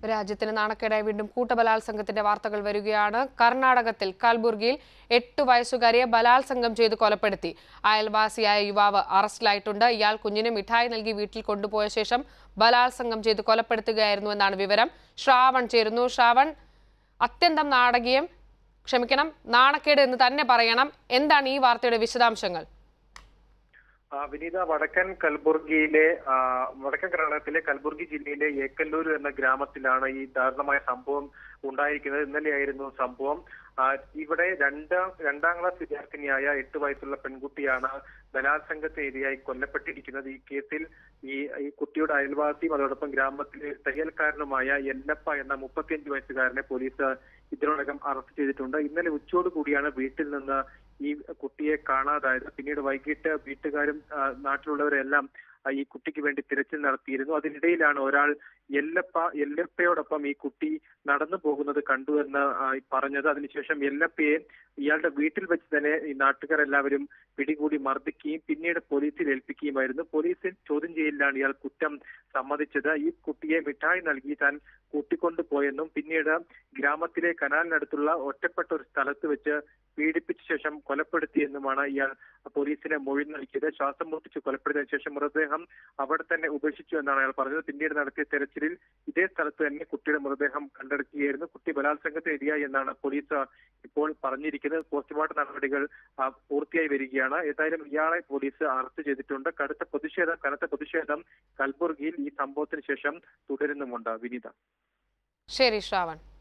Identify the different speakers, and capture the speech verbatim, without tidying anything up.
Speaker 1: രാജ്യത്തിന് നാണക്കേടായി വീണ്ടും കൂട്ടബലാത്സംഗത്തിന്റെ വാർത്തകൾ വരികയാണ്. കർണാടകത്തിൽ കൽബുർഗിയിൽ എട്ട് വയസ്സുകാരിയെ ബലാത്സംഗം ചെയ്ത് കൊലപ്പെടുത്തി. അയൽവാസിയായ യുവാവ് അറസ്റ്റിലായിട്ടുണ്ട്. ഇയാൾ കുഞ്ഞിന് മിഠായി നൽകി വീട്ടിൽ കൊണ്ടുപോയ ശേഷം ബലാത്സംഗം ചെയ്ത് കൊലപ്പെടുത്തുകയായിരുന്നു എന്നാണ് വിവരം. ശ്രാവൺ ചേരുന്നു. ശ്രാവൺ, അത്യന്തം നാടകീയം, ക്ഷമിക്കണം, നാണക്കേട് എന്ന് തന്നെ പറയണം. എന്താണ് ഈ വാർത്തയുടെ വിശദാംശങ്ങൾ?
Speaker 2: വിനീത, വടക്കൻ കൽബുർഗിയിലെ വടക്കൻ കർണാടകത്തിലെ കൽബുർഗി ജില്ലയിലെ ഏക്കല്ലൂർ എന്ന ഗ്രാമത്തിലാണ് ഈ ദാരുണമായ സംഭവം ഉണ്ടായിരിക്കുന്നത്. ഇന്നലെയായിരുന്നു സംഭവം. ഇവിടെ രണ്ടാം രണ്ടാം ക്ലാസ് വിദ്യാർത്ഥിനിയായ എട്ട് വയസ്സുള്ള പെൺകുട്ടിയാണ് ബലാത്സംഗത്തിന് ഇരയായി കൊല്ലപ്പെട്ടിരിക്കുന്നത്. ഈ കേസിൽ ഈ ഈ കുട്ടിയുടെ അയൽവാസിയും അതോടൊപ്പം ഗ്രാമത്തിലെ തയ്യൽക്കാരനുമായ യെല്ലപ്പ എന്ന മുപ്പത്തിയഞ്ച് വയസ്സുകാരനെ പോലീസ് ഇതിനോടകം അറസ്റ്റ് ചെയ്തിട്ടുണ്ട്. ഇന്നലെ ഉച്ചയോട് കൂടിയാണ് വീട്ടിൽ നിന്ന് ഈ കുട്ടിയെ കാണാതായത്. പിന്നീട് വൈകിട്ട് വീട്ടുകാരും നാട്ടിലുള്ളവരെല്ലാം ഈ കുട്ടിക്ക് വേണ്ടി തിരച്ചിൽ നടത്തിയിരുന്നു. അതിനിടയിലാണ് ഒരാൾ യെല്ലപ്പ യെല്ലപ്പയോടൊപ്പം ഈ കുട്ടി നടന്നു പോകുന്നത് കണ്ടു എന്ന് പറഞ്ഞത്. അതിനുശേഷം യെല്ലപ്പയെ ഇയാളുടെ വീട്ടിൽ വെച്ച് തന്നെ ഈ നാട്ടുകാർ എല്ലാവരും പിടികൂടി മർദ്ദിക്കുകയും പിന്നീട് പോലീസിൽ ഏൽപ്പിക്കുകയുമായിരുന്നു. പോലീസിൽ ചോദ്യം ചെയ്യലിലാണ് ഇയാൾ കുറ്റം സമ്മതിച്ചത്. ഈ കുട്ടിയെ മിഠായി നൽകി താൻ കൂട്ടിക്കൊണ്ടു പോയെന്നും പിന്നീട് ഗ്രാമത്തിലെ കനാലിനടുത്തുള്ള ഒറ്റപ്പെട്ട ഒരു സ്ഥലത്ത് വെച്ച് പീഡിപ്പിച്ച ശേഷം കൊലപ്പെടുത്തിയെന്നുമാണ് ഇയാൾ പോലീസിനെ മൊഴി നൽകിയത്. ശ്വാസം മുട്ടിച്ച് കൊലപ്പെടുത്തിയ ശേഷം മൃതദേഹം അവിടെ തന്നെ ഉപേക്ഷിച്ചു എന്നാണ് അയാൾ പറഞ്ഞത്. പിന്നീട് നടത്തിയ തെരച്ചിലിൽ ഇതേ സ്ഥലത്ത് തന്നെ കുട്ടിയുടെ മൃതദേഹം കണ്ടെടുക്കുകയായിരുന്നു. കുട്ടി ബലാത്സംഗത്തിന് ഇരയായി എന്നാണ് പോലീസ് ഇപ്പോൾ പറഞ്ഞിരിക്കുന്നത്. പോസ്റ്റ്മോർട്ടം നടപടികൾ പൂർത്തിയായി വരികയാണ്. ഏതായാലും ഇയാളെ പോലീസ് അറസ്റ്റ് ചെയ്തിട്ടുണ്ട്. കടുത്ത പ്രതിഷേധം കനത്ത പ്രതിഷേധം കൽബുർഗിയിൽ ഈ സംഭവത്തിന് ശേഷം തുടരുന്നുമുണ്ട്. വിനീത.
Speaker 1: ശരി ശ്രാവൺ.